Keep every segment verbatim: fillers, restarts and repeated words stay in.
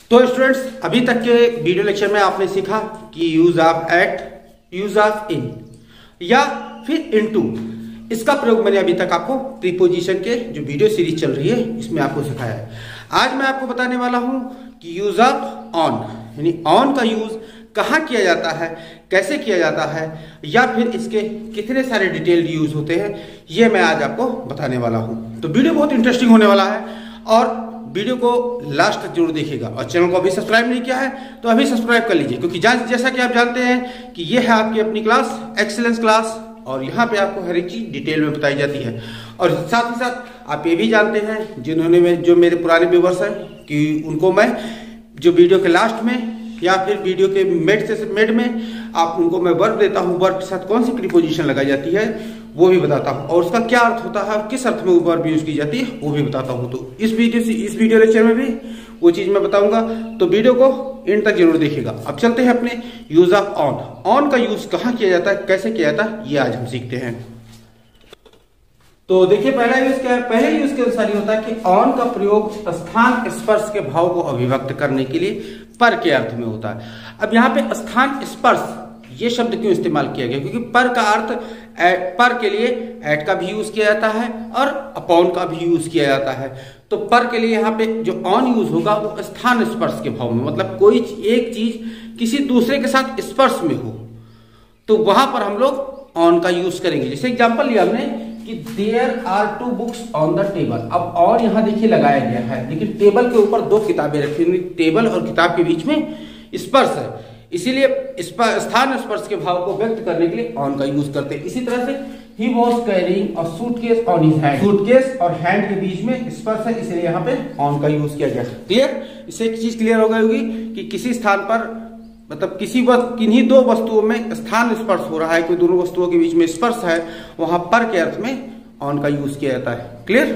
तो स्टूडेंट्स, अभी तक के वीडियो लेक्चर में आपने सीखा कि use of at, use of in या फिर इनटू, इसका प्रयोग मैंने अभी तक आपको प्रीपोजिशन के जो वीडियो सीरीज चल रही है इसमें आपको सिखाया है। आज मैं आपको बताने वाला हूं कि यूज ऑफ ऑन, यानी ऑन का यूज कहाँ किया जाता है, कैसे किया जाता है, या फिर इसके कितने सारे डिटेल्ड यूज होते हैं, ये मैं आज आपको बताने वाला हूं। तो वीडियो बहुत इंटरेस्टिंग होने वाला है और वीडियो को लास्ट तक जरूर देखिएगा। और चैनल को अभी सब्सक्राइब नहीं किया है तो अभी सब्सक्राइब कर लीजिए, क्योंकि जैसा कि आप जानते हैं कि ये है आपकी अपनी क्लास, एक्सीलेंस क्लास, और यहाँ पे आपको हर एक चीज डिटेल में बताई जाती है। और साथ ही साथ आप ये भी जानते हैं, जिन्होंने में जो मेरे पुराने व्यूवर्स हैं, कि उनको मैं जो वीडियो के लास्ट में या फिर वीडियो के मिड से मिड में आप उनको मैं वर्ब देता हूँ, वर्ब के साथ कौन सी प्रीपोजिशन लगाई जाती है वो भी बताता हूँ, और उसका क्या अर्थ होता है, किस अर्थ में वो वर्ब यूज की जाती है वो भी बताता हूँ। तो इस वीडियो से इस वीडियो लेक्चर में भी वो चीज मैं बताऊंगा, तो वीडियो को इन तक जरूर देखिएगा। अब चलते हैं अपने यूज ऑफ ऑन। ऑन का यूज कहाँ किया जाता है, कैसे किया जाता है, ये आज हम सीखते हैं। तो देखिए, पहला यूज क्या है। पहले यूज के अनुसार ये होता है कि ऑन का प्रयोग स्थान स्पर्श के भाव को अभिव्यक्त करने के लिए पर के अर्थ में होता है। अब यहाँ पे स्थान स्पर्श ये शब्द क्यों इस्तेमाल किया गया, क्योंकि पर का अर्थ पर के लिए एट का भी यूज किया जाता है और अपॉन का भी यूज किया जाता है। तो पर के लिए यहाँ पे जो ऑन यूज होगा वो स्थान स्पर्श के भाव में, मतलब कोई एक चीज किसी दूसरे के साथ स्पर्श में हो तो वहां पर हम लोग ऑन का यूज करेंगे। जैसे एग्जांपल लिया हमने कि there are two books on the table. अब और यहाँ देखिए लगाया गया है, लेकिन टेबल के ऊपर दो किताबें रखी हुई, टेबल और किताब के बीच में स्पर्श है, इसीलिए स्थान स्पर्श के भाव को व्यक्त करने के लिए ऑन का यूज करते हैं। इसी तरह से he was carrying a suitcase on his hand, suitcase और हैंड के बीच में स्पर्श है, इसलिए यहाँ पे ऑन का यूज किया गया। क्लियर? इससे एक चीज क्लियर हो गई होगी कि किसी स्थान पर, मतलब किसी किन्हीं दो वस्तुओं में स्थान स्पर्श हो रहा है, कोई दोनों वस्तुओं के बीच में स्पर्श है, वहां पर के अर्थ में ऑन का यूज किया जाता है। क्लियर?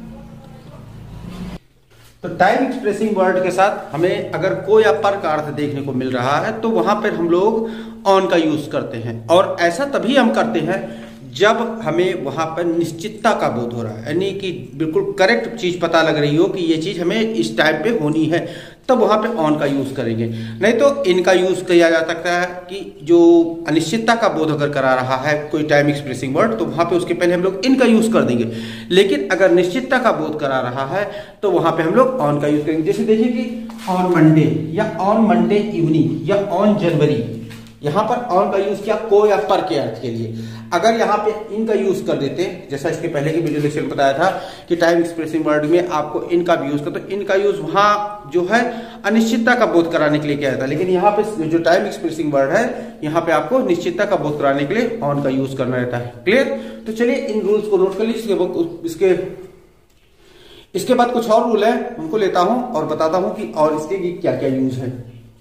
तो टाइम एक्सप्रेसिंग वर्ड के साथ हमें अगर कोई या पर का अर्थ देखने को मिल रहा है तो वहां पर हम लोग ऑन का यूज करते हैं, और ऐसा तभी हम करते हैं जब हमें वहां पर निश्चितता का बोध हो रहा है, यानी कि बिल्कुल करेक्ट चीज पता लग रही हो कि ये चीज हमें इस टाइम पे होनी है, तब वहां पे ऑन का यूज करेंगे। नहीं तो इनका यूज किया जा सकता है कि जो अनिश्चितता का बोध अगर करा रहा है कोई टाइम एक्सप्रेसिंग वर्ड, तो वहां पे उसके पहले हम लोग इनका यूज कर देंगे। लेकिन अगर निश्चितता का बोध करा रहा है तो वहां पे हम लोग ऑन का यूज करेंगे। जैसे देखिए कि ऑन मंडे या ऑन मंडे इवनिंग या ऑन जनवरी, यहाँ पर ऑन का यूज किया को या पर के अर्थ के लिए। अगर यहाँ पे इनका यूज कर देते, जैसा इसके पहले के वीडियो लेक्चर में बताया था कि टाइम एक्सप्रेसिंग वर्ड में आपको इनका भी यूज कर, तो इनका यूज वहां जो है अनिश्चितता का बोध कराने के लिए किया जाता है, लेकिन यहाँ पे जो टाइम एक्सप्रेसिंग वर्ड है यहाँ पे आपको निश्चितता का बोध कराने के लिए ऑन का यूज करना रहता है। क्लियर? तो चलिए इन रूल्स को नोट कर लीजिए। इसके इसके बाद कुछ और रूल है, उनको लेता हूं और बताता हूं कि और इसके क्या क्या यूज है।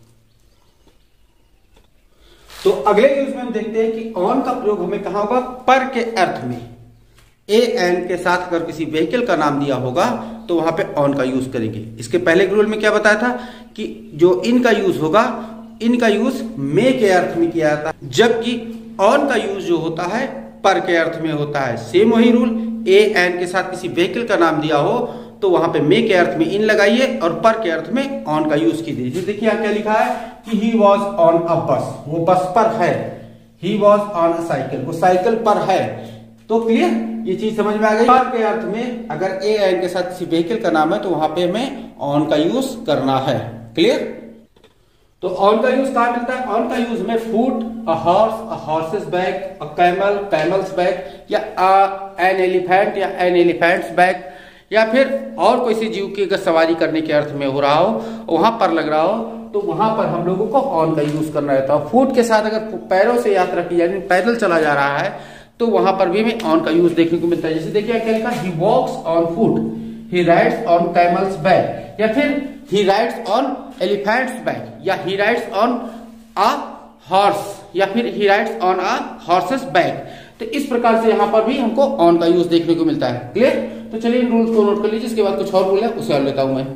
तो अगले यूज में हम देखते हैं कि ऑन का प्रयोग हमें कहां होगा, पर के अर्थ में। ए एन के साथ अगर किसी व्हीकल का नाम दिया होगा तो वहां पे ऑन का यूज करेंगे। इसके पहले के रूल में क्या बताया था कि जो इन का यूज होगा, इनका यूज मे के अर्थ में किया जाता है, जबकि ऑन का यूज जो होता है पर के अर्थ में होता है। सेम वही रूल, ए एन के साथ किसी व्हीकल का नाम दिया हो तो वहां पे मे के अर्थ में इन लगाइए और पर के अर्थ में ऑन का यूज कीजिए। देखिए यहाँ क्या लिखा है कि ही वॉज ऑन अ बस, वो बस पर है। He was on a cycle, वो साइकिल पर है। तो क्लियर? ये चीज समझ में आ गई। पर के अर्थ में अगर ए एन के साथ किसी व्हीकल का नाम है तो वहां पे हमें ऑन का यूज करना है। क्लियर? तो ऑन का यूज कहां मिलता है? ऑन का यूज में foot, a horse, a horse's back, a camel, camel's back, या एन एलिफेंट या एन एलिफेंट्स बैक, या फिर और कोई सी जीव की अगर सवारी करने के अर्थ में हो रहा हो, वहां पर लग रहा हो, तो वहां पर हम लोगों को ऑन का यूज करना रहता है। फुट के साथ अगर पैरों से यात्रा की यानी पैदल चला जा रहा है तो वहां पर भी हमें ऑन का यूज देखने को मिलता है। जैसे देखिए क्या लिखा, he walks on foot, he rides on camel's back, या फिर he rides on elephant's back, या he rides on a horse, या फिर he rides on a horse's back. तो इस प्रकार से यहाँ पर भी हमको ऑन का यूज देखने को मिलता है। क्लियर? तो चलिए इन रूल्स को नोट कर लीजिए। इसके बाद कुछ और रूल है उसे और लेता हूं मैं।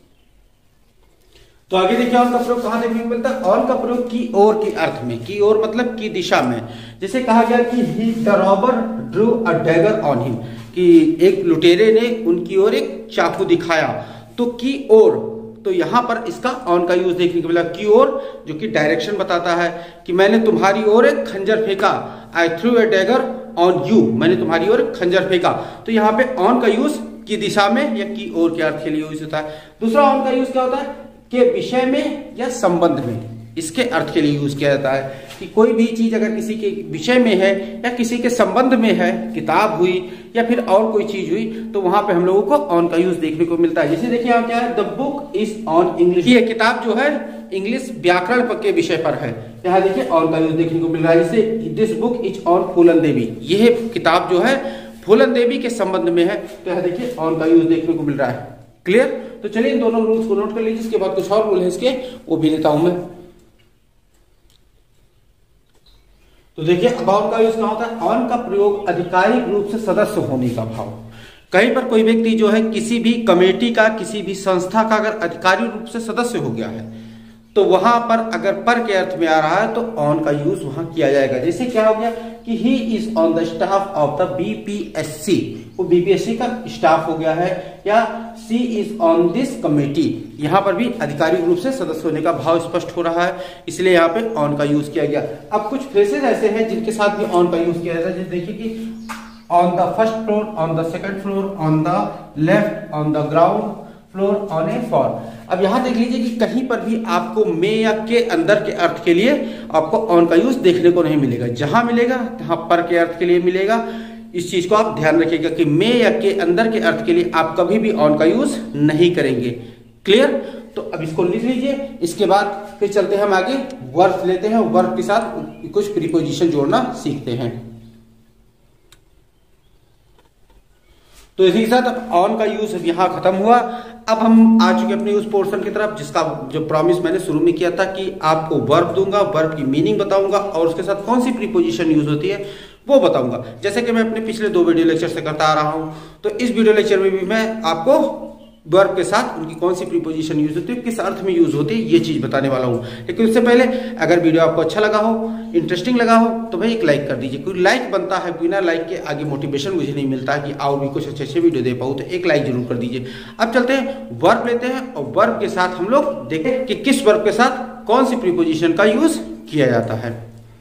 तो आगे देखिए ऑन का प्रयोग कहां देखने को मिलता है। ऑन का प्रयोग की ओर के अर्थ में, की ओर मतलब की दिशा में। जैसे कहा गया कि he the robber drew a dagger on him, कि एक लुटेरे ने उनकी ओर एक चाकू दिखाया। तो की ओर तो यहां पर इसका ऑन का यूज देखने को मिला। की ओर जो कि डायरेक्शन बताता है कि मैंने तुम्हारी ओर एक खंजर फेंका, I threw a dagger on you, मैंने तुम्हारी ओर एक खंजर फेंका। तो यहाँ पे ऑन का यूज की दिशा में या की ओर के अर्थ के लिए यूज होता है। दूसरा ऑन का यूज क्या होता है कि विषय में या संबंध में, इसके अर्थ के लिए यूज किया जाता है कि कोई भी चीज अगर किसी के विषय में है या किसी के संबंध में है, किताब हुई या फिर और कोई चीज हुई, तो वहां पे हम लोगों को ऑन का यूज देखने को मिलता है। जैसे देखिए यहाँ क्या है, the book is on English, ये किताब जो है इंग्लिश व्याकरण के विषय पर है। यहाँ देखिए ऑन का यूज देखने को मिल रहा है। जैसे this book is on Phoolan Devi, यह किताब जो है फूलन देवी के संबंध में है, तो यहाँ देखिए ऑन का यूज देखने को मिल रहा है। क्लियर? तो चलिए इन दोनों रूल्स को नोट कर लीजिए। इसके बाद कुछ और रूल है इसके, वो भी लेता हूं मैं। तो देखिए अब ऑन का यूज क्या होता है, ऑन का प्रयोग आधिकारिक रूप से सदस्य होने का भाव। कहीं पर कोई व्यक्ति जो है किसी भी कमेटी का, किसी भी संस्था का अगर आधिकारिक रूप से सदस्य हो गया है, तो वहां पर अगर पर के अर्थ में आ रहा है तो ऑन का यूज वहां किया जाएगा। जैसे क्या हो गया कि he is on the staff of the BPSC, वो बीपीएससी का स्टाफ हो गया है, या she is on this committee, यहां पर भी आधिकारिक रूप से सदस्य होने का भाव स्पष्ट हो रहा है, इसलिए यहाँ पे ऑन का यूज किया गया। अब कुछ फ्रेसेज ऐसे हैं जिनके साथ भी ऑन का यूज किया जाता है। जैसे देखिए कि on the first floor, on the second floor, on the left, on the ground floor, on a four. अब यहां देख लीजिए कि कहीं पर भी आपको में या के अंदर के अर्थ के लिए आपको ऑन का यूज देखने को नहीं मिलेगा। जहां मिलेगा वहां पर के अर्थ के लिए मिलेगा। इस चीज को आप ध्यान रखिएगा कि में या के अंदर के अर्थ के लिए आप कभी भी ऑन का यूज नहीं करेंगे। क्लियर? तो अब इसको लिख लीजिए। इसके बाद फिर चलते हैं हम आगे, वर्ब लेते हैं, वर्ब के साथ कुछ प्रीपोजिशन जोड़ना सीखते हैं। तो इसी के साथ अब ऑन का यूज यहां खत्म हुआ। अब हम आ चुके अपने उस पोर्शन की तरफ जिसका जो प्रॉमिस मैंने शुरू में किया था कि आपको वर्ब दूंगा, वर्ब की मीनिंग बताऊंगा और उसके साथ कौन सी प्रीपोजिशन यूज होती है वो बताऊंगा। जैसे कि मैं अपने पिछले दो वीडियो लेक्चर से करता आ रहा हूं, तो इस वीडियो लेक्चर में भी मैं आपको वर्ब के साथ उनकी कौन सी प्रीपोजिशन यूज होती है, किस अर्थ में यूज होती है, ये चीज बताने वाला हूं। लेकिन उससे पहले अगर वीडियो आपको अच्छा लगा हो, इंटरेस्टिंग लगा हो, तो भाई एक लाइक कर दीजिए। कोई लाइक बनता है, बिना लाइक के आगे मोटिवेशन मुझे नहीं मिलता कि और भी कुछ अच्छे अच्छे वीडियो दे पाऊँ, तो एक लाइक जरूर कर दीजिए। अब चलते हैं वर्ब लेते हैं और वर्ब के साथ हम लोग देखें कि किस वर्ब के साथ कौन सी प्रीपोजिशन का यूज किया जाता है।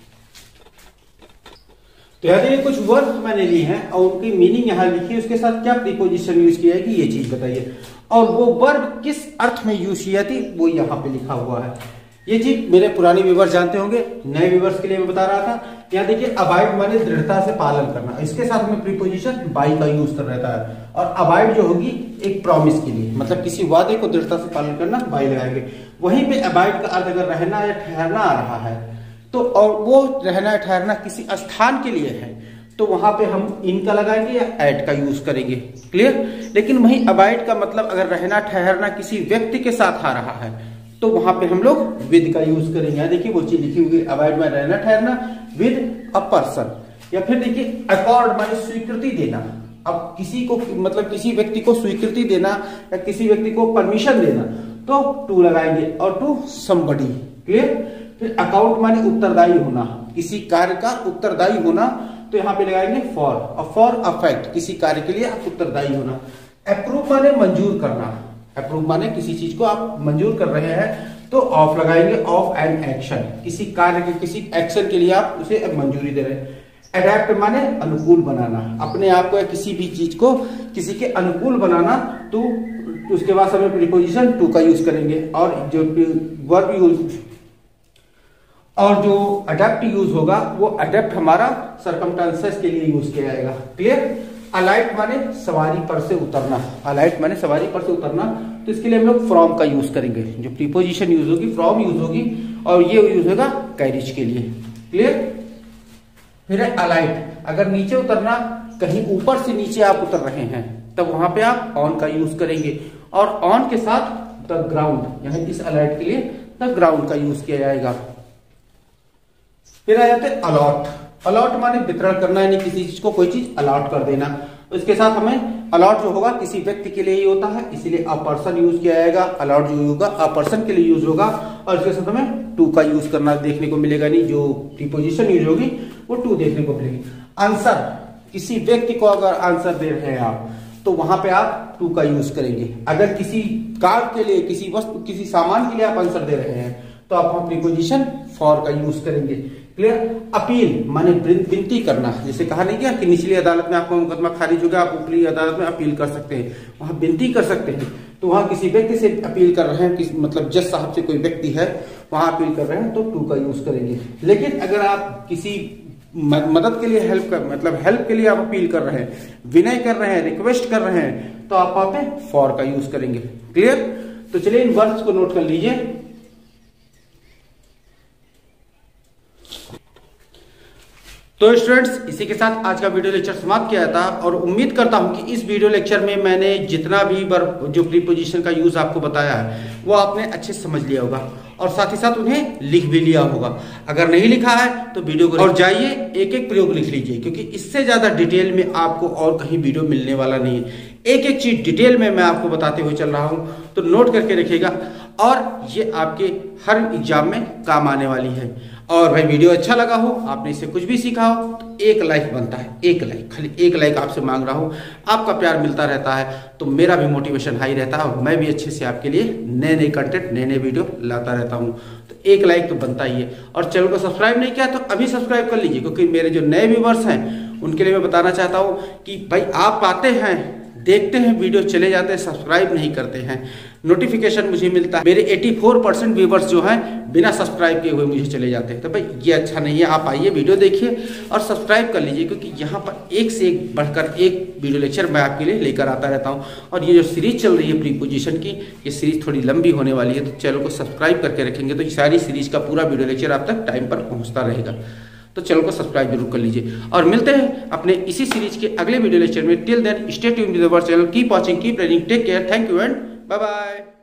तो यहाँ देखिए कुछ वर्ब मैंने लिए हैं और उनकी मीनिंग यहाँ लिखी है, उसके साथ क्या प्रीपोजिशन यूज किया जाएगी ये चीज बताइए, और वो वर्ब किस अर्थ में यूज की जाती वो यहाँ पे लिखा हुआ है। ये चीज मेरे पुराने व्यूअर्स जानते होंगे, नए व्यूअर्स के लिए मैं बता रहा था। यहाँ देखिए अवॉइड माने दृढ़ता से पालन करना, इसके साथ में प्रीपोजिशन बाई का यूज कर रहता है, और अवॉइड जो होगी एक प्रॉमिस के लिए, मतलब किसी वादे को दृढ़ता से पालन करना, बाई लगाएंगे। वहीं पे अवॉइड का अर्थ अगर रहना या ठहरना आ रहा है तो, और वो रहना ठहरना किसी स्थान के लिए है, तो वहां पे हम इनका लगाएंगे या एट का यूज करेंगे। क्लियर? लेकिन वहीं अवॉइड का मतलब अगर रहना ठहरना किसी व्यक्ति के साथ आ रहा है तो वहां पे हम लोग विद का यूज करेंगे। यहाँ देखिए वो चीज लिखी हुई है, अवॉइड में रहना ठहरना विद अ पर्सन। या फिर देखिए अकॉर्ड माने स्वीकृति देना। अब किसी को मतलब किसी व्यक्ति को स्वीकृति देना या किसी व्यक्ति को परमिशन देना तो टू लगाएंगे, और टू समबडी। क्लियर? फिर अकाउंट माने उत्तरदायी होना, किसी कार्य का उत्तरदायी होना, तो यहाँ पे लगाएंगे फॉर, और फॉर अफेक्ट, किसी कार्य के लिए आप उत्तरदायी होना। अप्रूव माने मंजूर करना, अप्रूव माने किसी चीज को आप मंजूर कर रहे हैं तो ऑफ लगाएंगे, ऑफ एन एक्शन, किसी कार्य के किसी एक्शन के लिए आप उसे मंजूरी दे रहे हैं। अडेप्ट माने अनुकूल बनाना, अपने आप को या किसी भी चीज को किसी के अनुकूल बनाना, तो उसके बाद हमें प्रीपोजिशन टू का यूज करेंगे। और जो वर्ब यूज और जो अडेप्ट यूज होगा वो अडेप्ट हमारा सर्कमस्टेंसेस के लिए यूज किया जाएगा। क्लियर? अलाइट माने सवारी पर से उतरना, अलाइट माने सवारी पर से उतरना, तो इसके लिए हम लोग फ्रॉम का यूज करेंगे। जो प्रीपोजिशन यूज होगी फ्रॉम यूज होगी, और ये यूज होगा कैरिज के लिए। क्लियर? फिर अलाइट, अगर नीचे उतरना, कहीं ऊपर से नीचे आप उतर रहे हैं तब वहां पे आप ऑन का यूज करेंगे, और ऑन के साथ द ग्राउंड, यानी इस अलाइट के लिए द ग्राउंड का यूज किया जाएगा। फिर आ जाते अलॉट। अलॉट माने वितरण करना, यानी किसी चीज को कोई चीज अलॉट कर देना। इसके साथ हमें अलॉट जो होगा किसी व्यक्ति के लिए ही होता है, इसीलिए अ पर्सन यूज किया जाएगा। अलॉट जो होगा अ पर्सन के लिए यूज होगा, और इसके साथ हमें टू का यूज करना देखने को मिलेगा, नहीं जो प्रीपोजिशन यूज होगी वो टू देखने को मिलेगी। आंसर, किसी व्यक्ति को अगर आंसर दे रहे हैं आप तो वहां पे आप टू का यूज करेंगे। अगर किसी कार्य के लिए, किसी वस्तु, किसी सामान के लिए आप आंसर दे रहे हैं तो आप वहां प्रीपोजिशन फॉर का यूज करेंगे। क्लियर। अपील माने विनती करना, जैसे कहा नहीं गया कि निचली अदालत में आपको मुकदमा खारिज होगा, आप ऊपरी अदालत में अपील कर सकते हैं, वहां विनती कर सकते हैं। तो वहां किसी व्यक्ति से अपील कर रहे हैं, किस मतलब जज साहब से कोई व्यक्ति है, वहां अपील कर रहे हैं तो टू का यूज करेंगे। लेकिन अगर आप किसी मदद के लिए, हेल्प कर मतलब हेल्प के लिए आप अपील कर रहे हैं, विनय कर रहे हैं, रिक्वेस्ट कर रहे हैं, तो आप वहां पे फॉर का यूज करेंगे। क्लियर। तो चलिए इन वर्ड्स को नोट कर लीजिए। तो स्टूडेंट्स, इसी के साथ आज का वीडियो लेक्चर समाप्त किया था और उम्मीद करता हूं कि इस वीडियो लेक्चर में मैंने जितना भी जो प्रीपोजिशन का यूज आपको बताया है वो आपने अच्छे से समझ लिया होगा और साथ ही साथ उन्हें लिख भी लिया होगा। अगर नहीं लिखा है तो वीडियो को और जाइए एक एक प्रयोग लिख लीजिए, क्योंकि इससे ज्यादा डिटेल में आपको और कहीं वीडियो मिलने वाला नहीं है। एक एक चीज डिटेल में मैं आपको बताते हुए चल रहा हूं, तो नोट करके रखिएगा और ये आपके हर एग्जाम में काम आने वाली है। और भाई वीडियो अच्छा लगा हो, आपने इससे कुछ भी सीखा हो, तो एक लाइक बनता है, एक लाइक, खाली एक लाइक आपसे मांग रहा हूं। आपका प्यार मिलता रहता है तो मेरा भी मोटिवेशन हाई रहता है और मैं भी अच्छे से आपके लिए नए नए कंटेंट, नए नए वीडियो लाता रहता हूं। तो एक लाइक तो बनता ही है। और चैनल को सब्सक्राइब नहीं किया तो अभी सब्सक्राइब कर लीजिए, क्योंकि मेरे जो नए व्यूवर्स हैं उनके लिए मैं बताना चाहता हूं कि भाई आप आते हैं, देखते हैं वीडियो, चले जाते हैं, सब्सक्राइब नहीं करते हैं। नोटिफिकेशन मुझे मिलता है, मेरे चौरासी परसेंट व्यूवर्स जो हैं बिना सब्सक्राइब किए हुए मुझे चले जाते हैं। तो भाई ये अच्छा नहीं है। आप आइए, वीडियो देखिए और सब्सक्राइब कर लीजिए, क्योंकि यहाँ पर एक से एक बढ़कर एक वीडियो लेक्चर मैं आपके लिए लेकर आता रहता हूँ। और ये जो सीरीज चल रही है प्रीपोजिशन की, ये सीरीज थोड़ी लंबी होने वाली है, तो चैनल को सब्सक्राइब करके रखेंगे तो सारी सीरीज का पूरा वीडियो लेक्चर आप तक टाइम पर पहुँचता रहेगा। तो चैनल को सब्सक्राइब जरूर कर लीजिए और मिलते हैं अपने इसी सीरीज के अगले वीडियो लेक्चर में। Till then stay tuned with our channel, keep watching, keep learning, take care, thank you and bye bye.